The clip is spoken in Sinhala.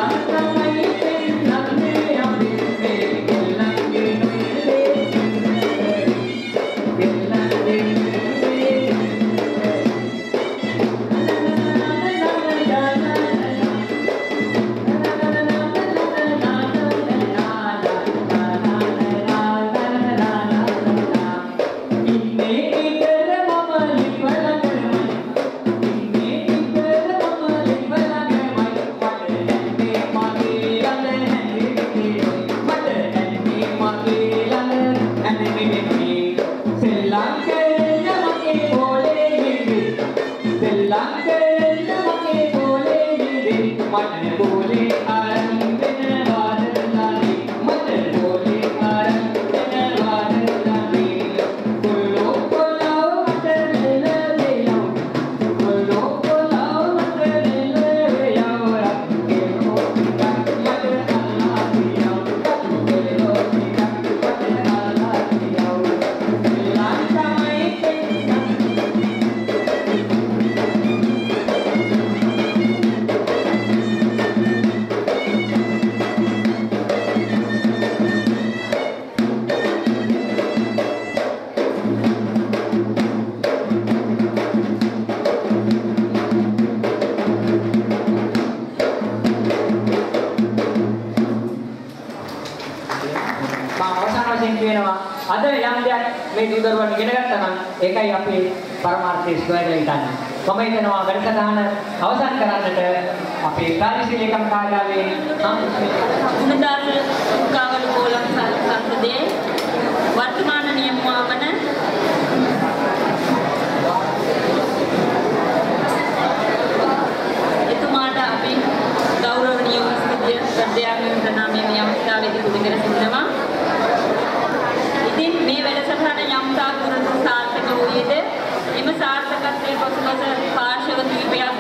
අද යම් දෙයක් මේ දූ දරුවන් ඉගෙන ගත්තා නම් ඒකයි අපේ පරමාර්ථය ඉස්කෝලේ කියලා හිතන්නේ. මම හිතනවා වැඩසටහන අවසන් කරන්නට අපේ ප්‍රාදේශීය ලේකම් කාර්යාලයේ ගුණදාස කාවල කෝලම් සංසදයේ වර්තමාන නියමුවවන එතුමාට අපි ගෞරවනීය විද්‍යාඥයන් ප්‍රණාමයෙන් මේ අවස්ථාවේදී පුදකර සිටිනවා. ඉතින් මේ වැඩසටහන යම් තාක් දුරට සාර්ථක වූයේද එම සාර්ථකත්වයේ පසුබස පාර්ශව දීපයක්